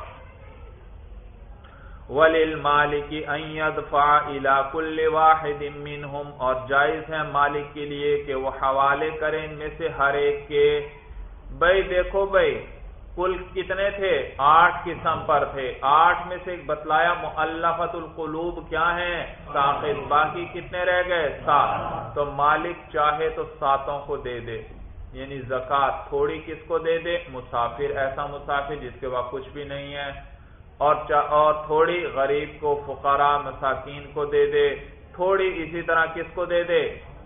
وَلِلْمَالِكِ أَن يَدْفَعَ إِلَى كُلِّ وَاحِدٍ مِّنْهُمْ، اور جائز ہے مالک کے لیے کہ وہ حوالے کریں ان میں سے ہر ایک کے، بھائی دیکھو بھائی کل کتنے تھے، 8 قسم پر تھے، 8 میں سے ایک بتلایا مؤلفۃ القلوب کیا ہیں، ساقط، باقی کتنے رہ گئے، 7، تو مالک چاہے تو 7 کو دے دے، یعنی زکات تھوڑی کس کو دے دے، مسافر، ایسا مسافر جس کے پاس کچھ بھی نہیں ہے، اور تھوڑی غریب کو، فقراء مساکین کو دے دے، تھوڑی اسی طرح کس کو دے دے،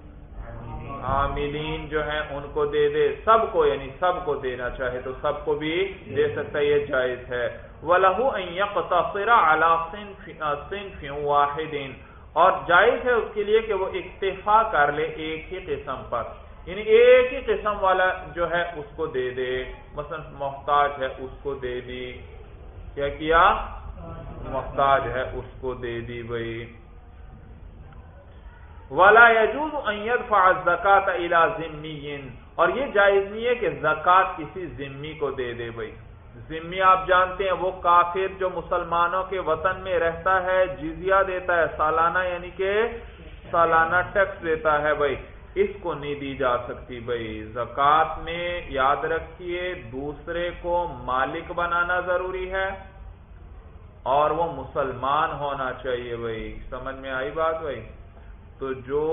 عاملین جو ہیں ان کو دے دے، سب کو، یعنی سب کو دینا چاہے تو سب کو بھی دے سکتا ہے، یہ جائز ہے۔ وَلَهُ أَن يَقْتَصِرَ عَلَى صِنْفٍ وَاحِدٍ، اور جائز ہے اس کے لیے کہ وہ اکتفا کر لے ایک ہی قسم پر، یعنی ایک ہی قسم والا جو ہے اس کو دے دے، مثلا محتاج ہے اس کو دے دی، کیا کیا، محتاج ہے اس کو دے دی بھائی۔ وَلَا يَجُوزُ أَن يَدْفَعَ الزَّكَاةَ إِلَى ذِمِّيٍّ، اور یہ جائز نہیں ہے کہ زکات کسی ذمی کو دے دے بھائی، ذمی آپ جانتے ہیں وہ کافر جو مسلمانوں کے وطن میں رہتا ہے، جزیہ دیتا ہے سالانہ، یعنی کہ سالانہ ٹیکس دیتا ہے بھائی، اس کو نہیں دی جا سکتی بھائی۔ زکات میں یاد رکھیے دوسرے کو مالک بنانا ضروری ہے اور وہ مسلمان ہونا چاہیے بھائی، سمجھ میں آئی بات بھائی؟ تو جو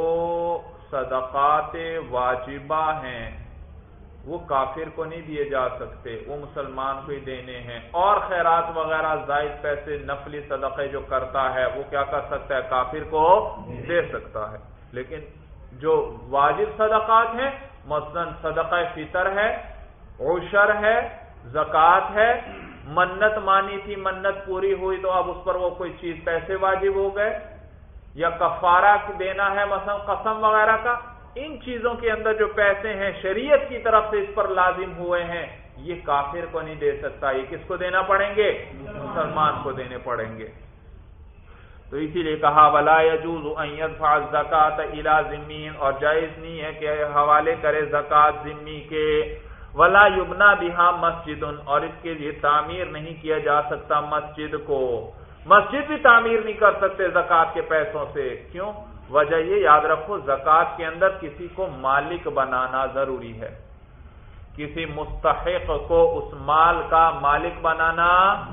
صدقات واجبہ ہیں وہ کافر کو نہیں دیے جا سکتے، وہ مسلمان کو ہی دینے ہیں، اور خیرات وغیرہ زائد پیسے نفلی صدقے جو کرتا ہے وہ کیا کر سکتا ہے، کافر کو دے سکتا ہے، لیکن جو واجب صدقات ہیں، مثلا صدقہ فطر ہے، عشر ہے، زکات ہے، منت مانی تھی، منت پوری ہوئی تو اب اس پر وہ کوئی چیز پیسے واجب ہو گئے، یا کفارہ دینا ہے مثلا قسم وغیرہ کا، ان چیزوں کے اندر جو پیسے ہیں شریعت کی طرف سے اس پر لازم ہوئے ہیں، یہ کافر کو نہیں دے سکتا، یہ کس کو دینا پڑیں گے، مسلمان کو دینے پڑیں گے۔ تو اسی لیے کہا وَلَا يَجُوزُ أَن يَدْفَعَ الزَّكَاةَ إِلَى ذِمِّيٍّ، اور جائز نہیں ہے کہ حوالے کرے زکات ذمی کے، وَلَا يُبْنَى بِهَا مَسْجِدٌ، اور اس کے لیے تعمیر نہیں کیا جا سکتا مسجد کو، مسجد بھی تعمیر نہیں کر سکتے زکات کے پیسوں سے، کیوں؟ وجہ یہ یاد رکھو زکات کے اندر کسی کو مالک بنانا ضروری ہے، کسی مستحق کو اس مال کا مالک بنانا،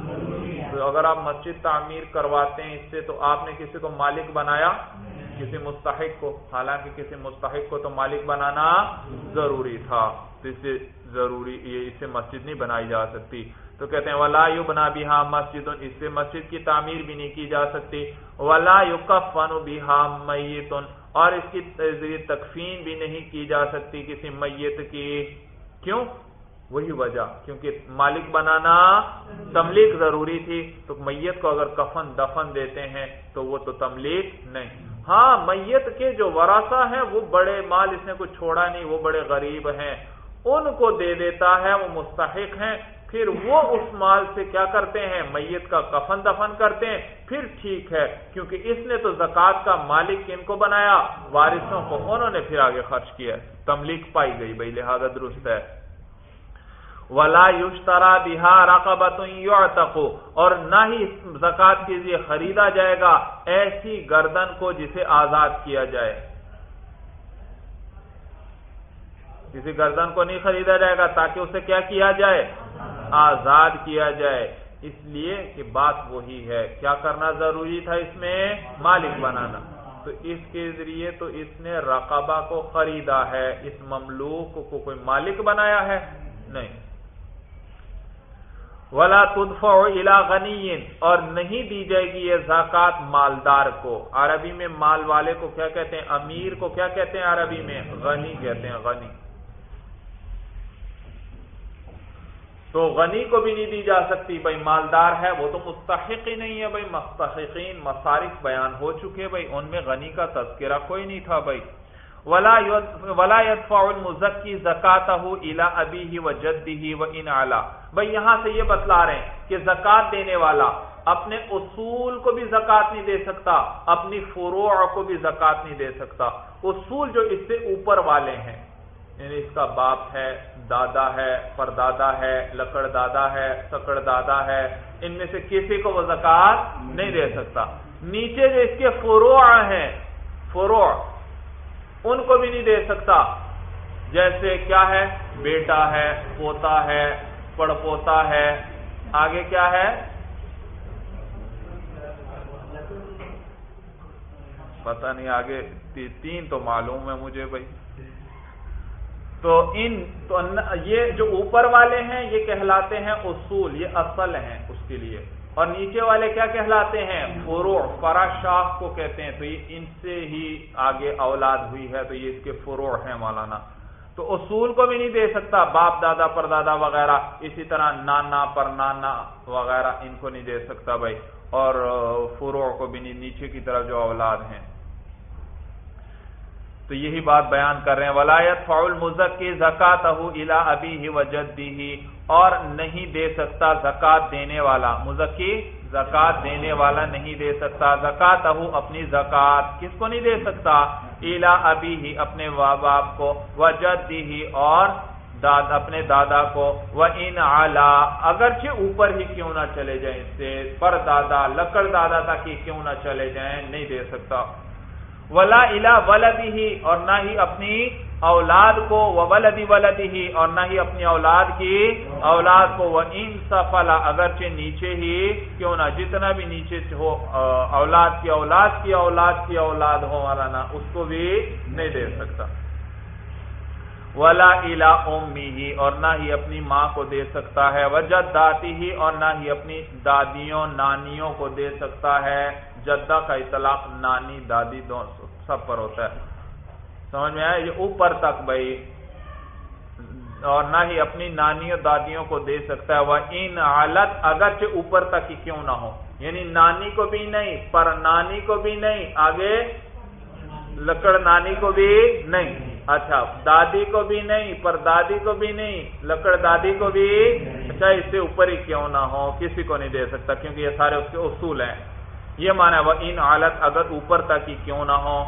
تو اگر آپ مسجد تعمیر کرواتے ہیں اس سے تو آپ نے کسی کو مالک بنایا، کسی مستحق کو، حالانکہ کسی مستحق کو تو مالک بنانا ضروری تھا، تو اس سے ضروری اس سے مسجد نہیں بنائی جا سکتی۔ تو کہتے ہیں وَلَا يُبْنَى بِهَا مَسْجِدٌ، اس سے مسجد کی تعمیر بھی نہیں کی جا سکتی، وَلَا يُكَفَّنُ بِهَا مَيِّتٌ، اور اس کی ذریعے تکفین بھی نہیں کی جا سکتی کسی میت کی، کیوں؟ وہی وجہ، کیونکہ مالک بنانا تملیک ضروری تھی، تو میت کو اگر کفن دفن دیتے ہیں تو وہ تو تملیک نہیں۔ ہاں میت کے جو ورثہ ہیں وہ بڑے مال اس نے کچھ چھوڑا نہیں، وہ بڑے غریب ہیں، ان کو دے دیتا ہے، وہ مستحق ہیں، پھر وہ اس مال سے کیا کرتے ہیں، میت کا کفن دفن کرتے ہیں، پھر ٹھیک ہے، کیونکہ اس نے تو زکات کا مالک کن کو بنایا، وارثوں کو، انہوں نے پھر آگے خرچ کیا، تملیک پائی گئی بھائی، لہذا درست ہے۔ وَلَا يُشْتَرَى بِهَا رَقَبَةٌ يُعْتَقُ، اور نہ ہی زکات کے لیے خریدا جائے گا ایسی گردن کو جسے آزاد کیا جائے، کسی گردن کو نہیں خریدا جائے گا تاکہ اسے کیا کیا جائے، آزاد کیا جائے، اس لیے کہ بات وہی ہے، کیا کرنا ضروری تھا اس میں، مالک بنانا، تو اس کے ذریعے تو اس نے رقبہ کو خریدا ہے، اس مملوک کو کوئی مالک بنایا ہے نہیں۔ وَلَا تُدْفَعُ إِلَى غَنِيٍّ، اور نہیں دی جائے گی یہ زکات مالدار کو، عربی میں مال والے کو کیا کہتے ہیں، امیر کو کیا کہتے ہیں عربی میں، غنی کہتے ہیں، غنی۔ تو غنی کو بھی نہیں دی جا سکتی بھائی، مالدار ہے وہ تو مستحق ہی نہیں ہے بھائی، مستحقین مصارف بیان ہو چکے بھائی، ان میں غنی کا تذکرہ کوئی نہیں تھا بھائی۔ ولا يدفع المزکی زکاتہ الی ابیہ وجدہ وان علا، بھائی یہاں سے یہ بتلا رہے ہیں کہ زکات دینے والا اپنے اصول کو بھی زکات نہیں دے سکتا، اپنی فروع کو بھی زکات نہیں دے سکتا۔ اصول جو اس سے اوپر والے ہیں، یعنی اس کا باپ ہے، دادا ہے، پردادا ہے، لکڑ دادا ہے، سکڑ دادا ہے، ان میں سے کسی کو وہ زکات نہیں دے سکتا۔ نیچے جو اس کے فروع ہیں، فروع ان کو بھی نہیں دے سکتا، جیسے کیا ہے، بیٹا ہے، پوتا ہے، پڑپوتا ہے، آگے کیا ہے، پتہ نہیں آگے، تین تو معلوم ہے مجھے بھائی۔ تو یہ جو اوپر والے ہیں یہ کہلاتے ہیں اصول، یہ اصل ہیں اس کے لیے، اور نیچے والے کیا کہلاتے ہیں، فروع، فرع شاخ کو کہتے ہیں، تو یہ ان سے ہی آگے اولاد ہوئی ہے، تو یہ اس کے فروع ہیں مولانا۔ تو اصول کو بھی نہیں دے سکتا، باپ دادا پردادا وغیرہ، اسی طرح نانا پر نانا وغیرہ ان کو نہیں دے سکتا بھائی، اور فروع کو بھی نہیں، نیچے کی طرف جو اولاد ہیں۔ تو یہی بات بیان کر رہے ہیں، ولا يدفع المزکی زکاتہ الی ابیہ وجدہ، اور نہیں دے سکتا زکات دینے والا، مزکی زکات دینے والا نہیں دے سکتا، زکاتہ اپنی زکات، کس کو نہیں دے سکتا، الی ابیہ اپنے باپ کو، وجدہ اور اپنے دادا کو، وان علا اگرچہ اوپر ہی کیوں نہ چلے جائیں، اس سے پر دادا لکڑ دادا تک ہی کیوں نہ چلے جائیں، نہیں دے سکتا۔ ولا الی ولدہ، اور نہ ہی اپنی اولاد کو، وولد ولدہ، اور نہ ہی اپنی اولاد کی اولاد کو، وان سفل اگرچہ نیچے ہی کیوں نہ، جتنا بھی نیچے ہو، اولاد کی اولاد کی اولاد کی اولاد ہو مولانا، اس کو بھی نہیں دے سکتا۔ ولا الی امہ، اور نہ ہی اپنی ماں کو دے سکتا ہے، وجداتہ، اور نہ ہی اپنی دادیوں نانیوں کو دے سکتا ہے۔ جدہ کا اطلاق نانی دادی سب پر ہوتا ہے، سمجھ میں آیا، یہ اوپر تک بھائی، اور نہ ہی اپنی نانیوں دادیوں کو دے سکتا ہے، وَإِنْ عَلَتْ اگرچہ اوپر تک ہی کیوں نہ ہو، یعنی نانی کو بھی نہیں، پر نانی کو بھی نہیں، آگے لکڑ نانی کو بھی نہیں، اچھا دادی کو بھی نہیں، پر دادی کو بھی نہیں، لکڑ دادی کو بھی، اچھا اس سے اوپر ہی کیوں نہ ہو، کسی کو نہیں دے سکتا، کیونکہ یہ سارے اس کے اصول ہیں۔ یہ معنی ہے وَإِنْ عَلَتْ اگر اوپر تک ہی کیوں نہ ہو۔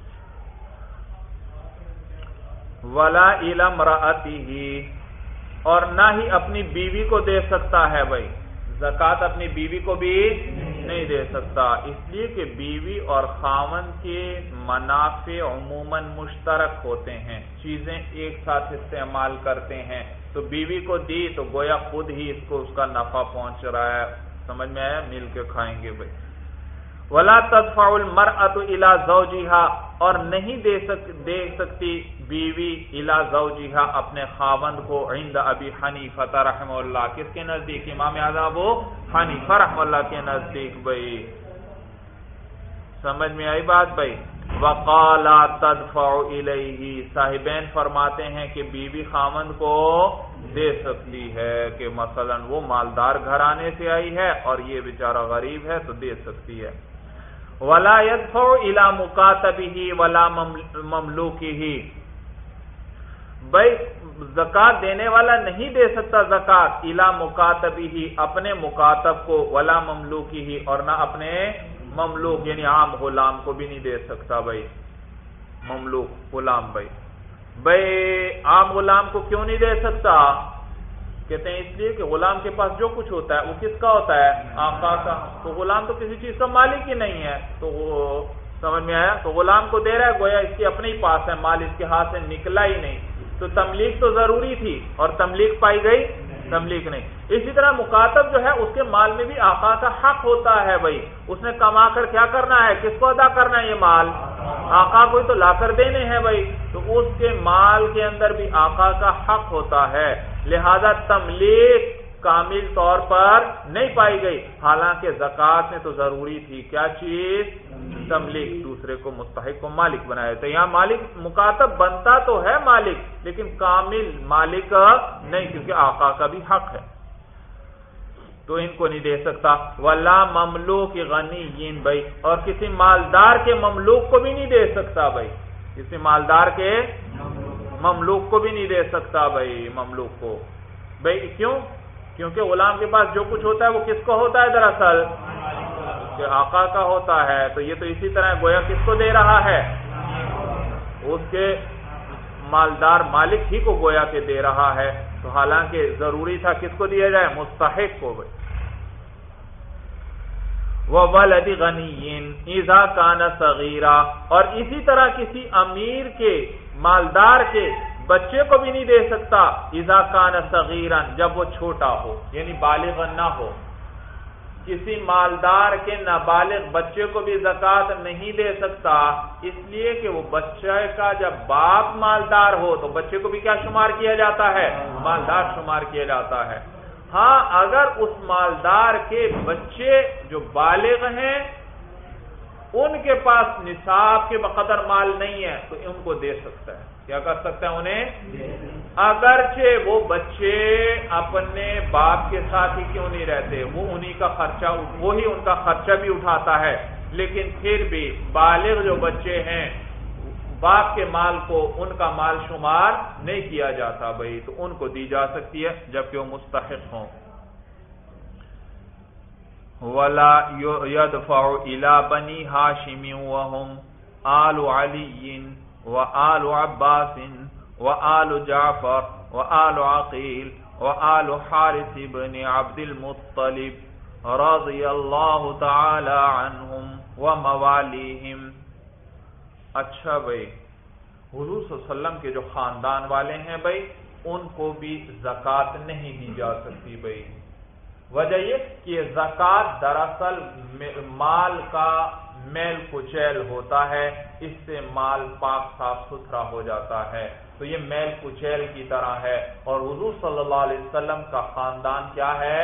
وَلَا إِلَى امْرَأَتِهِ، اور نہ ہی اپنی بیوی کو دے سکتا ہے بھائی، زکوٰۃ اپنی بیوی کو بھی نہیں دے سکتا، اس لیے کہ بیوی اور خاوند کے منافع عموماً مشترک ہوتے ہیں، چیزیں ایک ساتھ استعمال کرتے ہیں، تو بیوی کو دی تو گویا خود ہی اس کو اس کا نفع پہنچ رہا ہے، سمجھ میں آیا، مل کے کھائیں گے بھائی۔ وَلَا تَدْفَعُ الْمَرْأَةُ إِلَى زَوْجِهَا، اور نہیں دے سکتی بیوی إِلَى زَوْجِهَا اپنے خاوند کو، عند ابی حنیفہ رحمہ اللہ، کس کے نزدیک، امام اعظم ابو حنیفہ رحمہ اللہ کے نزدیک بھائی، سمجھ میں آئی بات بھائی۔ وَقَالَ تَدْفَعُ إِلَيْهِ، صاحبین فرماتے ہیں کہ بیوی خاوند کو دے سکتی ہے، کہ مثلا وہ مالدار گھرانے سے آئی ہے اور یہ بیچارہ غریب ہے تو دے سکتی ہے۔ وَلَا يَدْفَعُ إِلَى مُكَاتَبِهِ وَلَا مَمْلُوكِهِ، بھائی زکات دینے والا نہیں دے سکتا زکات، إِلَى مُكَاتَبِهِ اپنے مکاتب کو، وَلَا مَمْلُوكِهِ اور نہ اپنے مملوک یعنی عام غلام کو بھی نہیں دے سکتا بھائی، مملوک غلام بھائی عام غلام کو کیوں نہیں دے سکتا، کہتے ہیں اس لیے کہ غلام کے پاس جو کچھ ہوتا ہے وہ کس کا ہوتا ہے، آقا کا، تو غلام تو کسی چیز کا مالک ہی نہیں ہے، تو وہ سمجھ میں آیا، تو غلام کو دے رہا ہے گویا اس کے اپنے ہی پاس ہے، مال اس کے ہاتھ سے نکلا ہی نہیں، تو تملیک تو ضروری تھی اور تملیک پائی گئی، تملیک نہیں۔ اسی طرح مکاتب جو ہے اس کے مال میں بھی آقا کا حق ہوتا ہے بھائی، اس نے کما کر کیا کرنا ہے، کس کو ادا کرنا ہے، یہ مال آقا کو تو لا کر دینے ہیں بھائی، تو اس کے مال کے اندر بھی آقا کا حق ہوتا ہے، لہذا تملیک کامل طور پر نہیں پائی گئی، حالانکہ زکوٰۃ میں تو ضروری تھی کیا چیز، تملیک، دوسرے کو مستحق کو مالک بنایا، تو یہاں مالک مکاتب بنتا تو ہے مالک لیکن کامل مالک نہیں، کیونکہ آقا کا بھی حق ہے۔ تو ان کو نہیں دے سکتا. ولا مملوک غنی بھائی، اور کسی مالدار کے مملوک کو بھی نہیں دے سکتا بھائی، کسی مالدار کے مملوک کو بھی نہیں دے سکتا بھائی، مملوک کو بھائی. کیوں؟ کیونکہ غلام کے پاس جو کچھ ہوتا ہے وہ کس کو ہوتا ہے؟ دراصل اس کے آقا کا ہوتا ہے. تو یہ تو اسی طرح گویا کس کو دے رہا ہے؟ اس کے مالدار مالک ہی کو گویا کہ دے رہا ہے. تو حالانکہ ضروری تھا کس کو دیا جائے؟ مستحق کو بھائی. وَوَلَدِ غَنِيٍّ إِذَا كَانَ صَغِيرًا، اور اسی طرح کسی امیر کے مالدار کے بچے کو بھی نہیں دے سکتا. اذا کان صغیرا، جب وہ چھوٹا ہو یعنی بالغ نہ ہو. کسی مالدار کے نابالغ بچے کو بھی زکوٰۃ نہیں دے سکتا، اس لیے کہ وہ بچے کا جب باپ مالدار ہو تو بچے کو بھی کیا شمار کیا جاتا ہے؟ مالدار شمار کیا جاتا ہے. ہاں اگر اس مالدار کے بچے جو بالغ ہیں ان کے پاس نصاب کے بقدر مال نہیں ہے تو ان کو دے سکتا ہے. کیا کر سکتا ہے؟ انہیں، اگرچہ وہ بچے اپنے باپ کے ساتھ ہی کیوں نہیں رہتے، وہ انہی کا خرچہ، وہی ان کا خرچہ بھی اٹھاتا ہے، لیکن پھر بھی بالغ جو بچے ہیں باپ کے مال کو ان کا مال شمار نہیں کیا جاتا بھائی، تو ان کو دی جا سکتی ہے جبکہ وہ مستحق ہوں. وَلَا يَدْفَعُ إِلَى بَنِي هَاشِمٍ وَهُمْ آلُ عَلِيٍّ وآل عباس وآل جعفر وآل عقیل وآل حارث بن عبد المطلب رضی اللہ تعالی عنہم وموالیہم. اچھا بھائی، حضور صلی اللہ علیہ وسلم کے جو خاندان والے ہیں بھائی ان کو بھی زکوٰۃ نہیں دی جا سکتی بھائی. وجہ یہ کہ زکوٰۃ دراصل مال کا میل کچیل ہوتا ہے، اس سے مال پاک صاف ستھرا ہو جاتا ہے. تو یہ میل کچیل کی طرح ہے، اور حضور صلی اللہ علیہ وسلم کا خاندان کیا ہے؟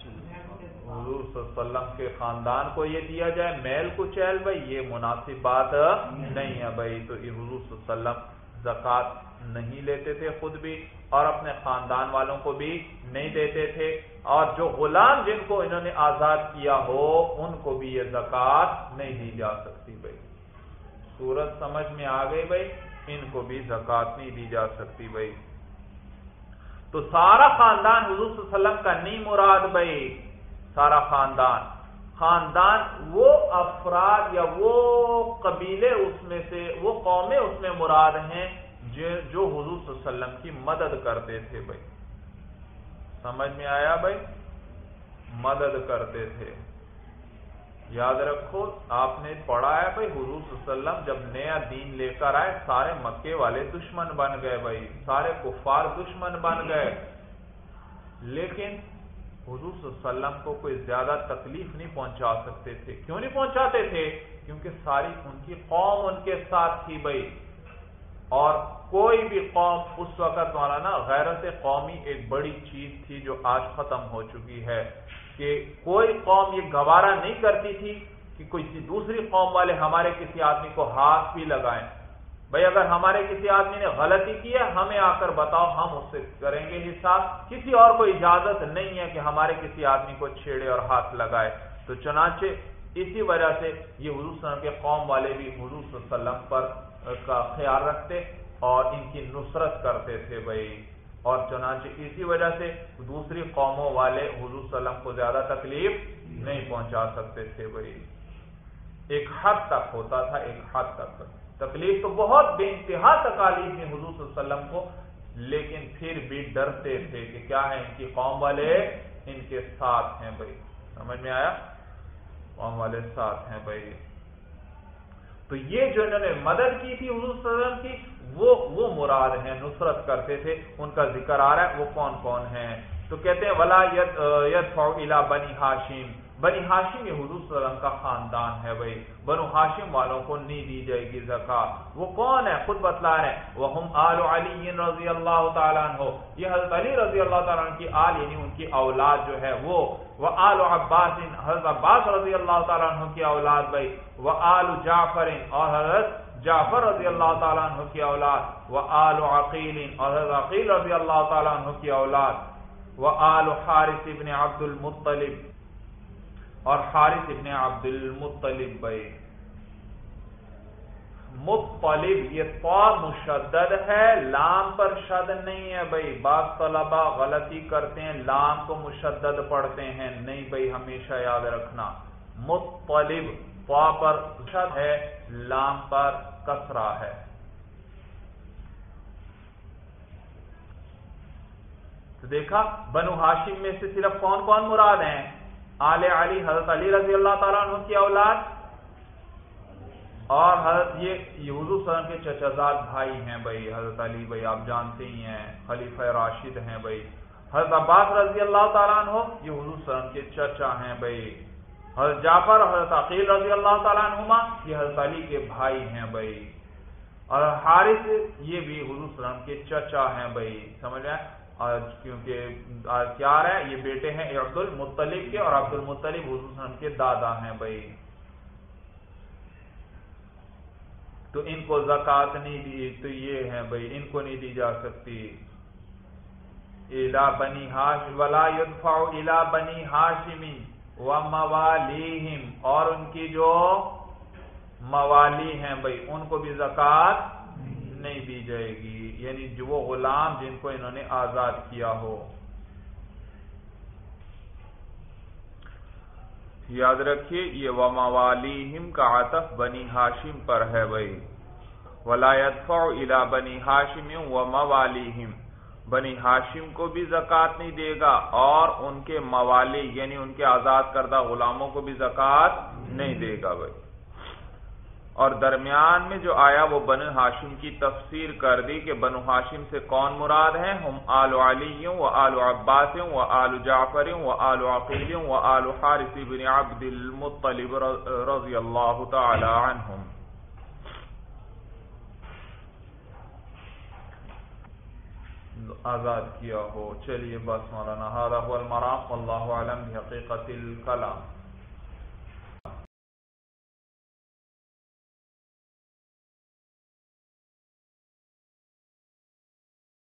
حضور صلی اللہ علیہ وسلم کے خاندان کو یہ دیا جائے میل کچیل بھائی، یہ مناسب بات نہیں ہے بھائی. تو یہ حضور صلی اللہ علیہ وسلم زکوٰۃ نہیں لیتے تھے خود بھی، اور اپنے خاندان والوں کو بھی نہیں دیتے تھے، اور جو غلام جن کو انہوں نے آزاد کیا ہو ان کو بھی یہ زکوٰۃ نہیں دی جا سکتی بھائی. صورت سمجھ میں آ گئی بھائی، ان کو بھی زکوٰۃ نہیں دی جا سکتی بھائی. تو سارا خاندان حضور صلی اللہ علیہ وسلم کا نہیں مراد بھائی. سارا خاندان وہ افراد یا وہ قبیلے اس میں سے، وہ قومیں اس میں مراد ہیں جو حضور صلی اللہ علیہ وسلم کی مدد کرتے تھے بھائی. سمجھ میں آیا بھائی؟ مدد کرتے تھے. یاد رکھو آپ نے پڑھا ہے بھائی، حضور صلی اللہ علیہ وسلم جب نیا دین لے کر آئے سارے مکے والے دشمن بن گئے بھائی، سارے کفار دشمن بن گئے، لیکن حضور صلی اللہ علیہ وسلم کو کوئی زیادہ تکلیف نہیں پہنچا سکتے تھے. کیوں نہیں پہنچاتے تھے؟ کیونکہ ساری ان کی قوم ان کے ساتھ تھی بھائی. اور کوئی بھی قوم اس وقت والا نا، غیرت قومی ایک بڑی چیز تھی جو آج ختم ہو چکی ہے، کہ کوئی قوم یہ گوارا نہیں کرتی تھی کہ کوئی دوسری قوم والے ہمارے کسی آدمی کو ہاتھ بھی لگائیں. بھائی اگر ہمارے کسی آدمی نے غلطی کی ہے ہمیں آ کر بتاؤ، ہم اس سے کریں گے حساب. کسی اور کو اجازت نہیں ہے کہ ہمارے کسی آدمی کو چھیڑے اور ہاتھ لگائے. تو چنانچہ اسی وجہ سے یہ حضور صلی اللہ علیہ وسلم کے قوم والے بھی حضور صلی اللہ علیہ وسلم پر کا خیال رکھتے اور ان کی نصرت کرتے تھے بھائی. اور چنانچہ اسی وجہ سے دوسری قوموں والے حضور صلی اللہ علیہ وسلم کو زیادہ تکلیف نہیں پہنچا سکتے تھے بھائی. ایک حد تک ہوتا تھا، ایک حد تک. تکلیف تو بہت بے انتہا تکالیف ہیں حضور صلی اللہ علیہ وسلم کو، لیکن پھر بھی ڈرتے تھے کہ کیا ہے، ان کی قوم والے ان کے ساتھ ہیں بھائی. سمجھ میں آیا؟ قوم والے ساتھ ہیں بھائی. تو یہ جو انہوں نے مدد کی تھی حضور صلی اللہ علیہ وسلم کی، وہ مراد ہیں، نصرت کرتے تھے. ان کا ذکر آ رہا ہے وہ کون کون ہیں. تو کہتے ہیں ولا يدفع الى بني ہاشم. بنی ہاشم یہ حضور صلی اللہ علیہ وسلم کا خاندان ہے بھائی. بنو ہاشم والوں کو نہیں دی جائے گی زکوٰۃ. وہ کون ہے؟ خود بتلا رہے ہیں، وہم آل علی رضی اللہ تعالیٰ عنہ. یہ حضرت علی رضی اللہ تعالیٰ عنہ کی آل یعنی ان کی اولاد جو ہے وہ آل عباس، حضرت عباس رضی اللہ تعالیٰ عنہ کی اولاد بھائی. آل جعفر، اور حضرت جعفر رضی اللہ تعالیٰ عنہ کی اولاد. آل عقیل، اور حضرت عقیل رضی اللہ تعالیٰ عنہ کی اولاد. وآل حارث ابن عبد المطلب، اور حارث ابن عبد المطلب بھائی. مطلب یہ طا مشدد ہے، لام پر شد نہیں ہے بھائی. بعض طلبہ غلطی کرتے ہیں، لام کو مشدد پڑھتے ہیں. نہیں بھائی، ہمیشہ یاد رکھنا مطلب طا پر شد ہے، لام پر کسرہ ہے. تو دیکھا بنو ہاشم میں سے صرف کون کون مراد ہیں؟ آل علی، حضرت علی رضی اللہ تعالیٰ عنہ کی اولاد، اور حضرت یہ حضور صلی اللہ علیہ وسلم کے چچا زاد بھائی ہیں بھائی. حضرت علی بھائی آپ جانتے ہی ہیں خلیفہ راشد ہیں بھائی. حضرت عباس رضی اللہ تعالیٰ عنہ یہ حضور صلی اللہ علیہ وسلم کے چچا ہیں بھائی. حضرت جعفر اور حضرت عقیل رضی اللہ تعالیٰ عنہما یہ حضرت علی کے بھائی ہیں بھائی. اور حارث یہ بھی حضور صلی اللہ علیہ وسلم کے چچا ہیں بھائی. سمجھ آئے؟ کیونکہ کیا ہے، یہ بیٹے ہیں عبد المطلب کے، اور عبد المطلب حضور صلی اللہ علیہ وسلم کے دادا ہیں بھائی. تو ان کو زکوٰۃ نہیں دی، تو یہ ہیں بھائی، ان کو نہیں دی جا سکتی. الی بنی ہاشم ولا يدفع الی بنی ہاشم وموالیہم، اور ان کی جو موالی ہیں بھائی ان کو بھی زکوٰۃ نہیں دی جائے گی، یعنی جو وہ غلام جن کو انہوں نے آزاد کیا ہو. یاد رکھیے یہ وموالیہم کا عطف بنی ہاشم پر ہے بھائی. ولا يدفع الی بنی ہاشم وموالیہم، بنی ہاشم کو بھی زکوٰۃ نہیں دے گا، اور ان کے موالی یعنی ان کے آزاد کردہ غلاموں کو بھی زکوٰۃ نہیں دے گا بھائی. اور درمیان میں جو آیا وہ بنو ہاشم کی تفسیر کر دی کہ بنو ہاشم سے کون مراد ہیں؟ ہم آل علی و آل عباس و آل جعفر و آل عقیل و آل حارث بن عبد المطلب رضی اللہ تعالی عنہم. آزاد کیا ہو. چلیے بس مولانا، ھذا هو المرام واللہ اعلم بحقیقت الکلام.